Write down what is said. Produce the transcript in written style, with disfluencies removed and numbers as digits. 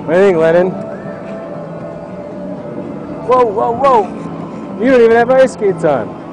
What do you think, Lennon? Whoa, whoa, whoa! You don't even have ice skates on.